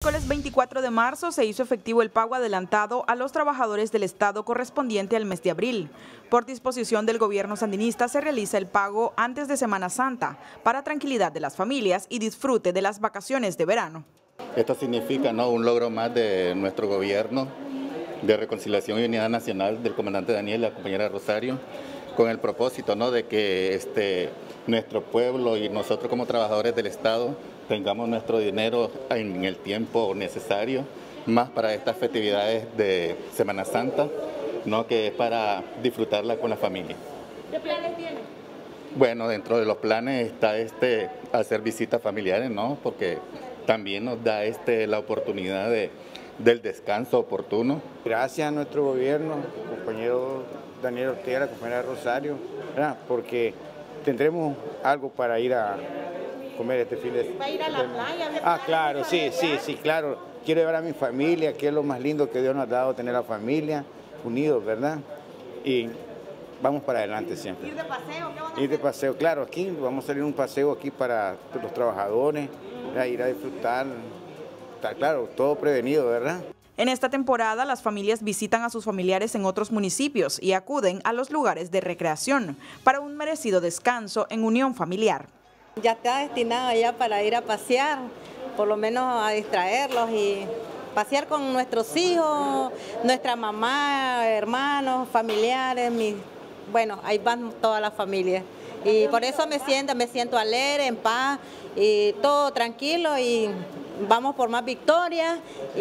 El miércoles 24 de marzo se hizo efectivo el pago adelantado a los trabajadores del Estado correspondiente al mes de abril. Por disposición del gobierno sandinista se realiza el pago antes de Semana Santa para tranquilidad de las familias y disfrute de las vacaciones de verano. Esto significa un logro más de nuestro gobierno de reconciliación y unidad nacional del comandante Daniel y la compañera Rosario, con el propósito de que nuestro pueblo y nosotros como trabajadores del Estado tengamos nuestro dinero en el tiempo necesario, más para estas festividades de Semana Santa, que es para disfrutarla con la familia. ¿Qué planes tiene? Bueno, dentro de los planes está hacer visitas familiares, porque también nos da la oportunidad del descanso oportuno. Gracias a nuestro gobierno, compañero Daniel Ortega, compañera Rosario, ¿verdad? Porque tendremos algo para ir a comer este fin de semana. ¿Va a ir a la playa? Claro, sí, claro. Quiero llevar a mi familia, que es lo más lindo que Dios nos ha dado, tener la familia unidos, ¿verdad? Y vamos para adelante siempre. ¿Ir de paseo? ¿Qué van a hacer? Ir de paseo, claro, aquí vamos a salir un paseo aquí para los trabajadores, ir a disfrutar, está claro, todo prevenido, ¿verdad? En esta temporada, las familias visitan a sus familiares en otros municipios y acuden a los lugares de recreación para un merecido descanso en unión familiar. Ya está destinado ya para ir a pasear, por lo menos a distraerlos y pasear con nuestros hijos, nuestra mamá, hermanos, familiares, bueno, ahí van todas las familias. Y por eso me siento alegre, en paz, y todo tranquilo y vamos por más victorias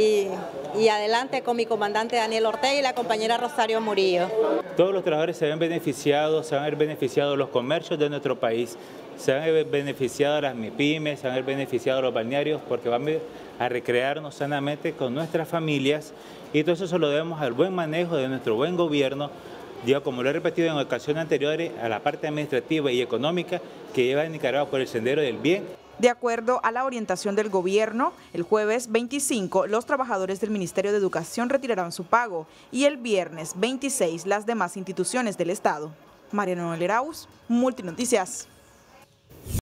y adelante con mi comandante Daniel Ortega y la compañera Rosario Murillo. Todos los trabajadores se ven beneficiados, se van a ver beneficiados los comercios de nuestro país, se van a ver beneficiadas las MIPYMES, se van a ver beneficiados los balnearios porque van a recrearnos sanamente con nuestras familias y todo eso se lo debemos al buen manejo de nuestro buen gobierno. Yo, como lo he repetido en ocasiones anteriores, a la parte administrativa y económica que lleva a Nicaragua por el sendero del bien. De acuerdo a la orientación del gobierno, el jueves 25 los trabajadores del Ministerio de Educación retirarán su pago y el viernes 26 las demás instituciones del Estado. Mariano Leraus, Multinoticias.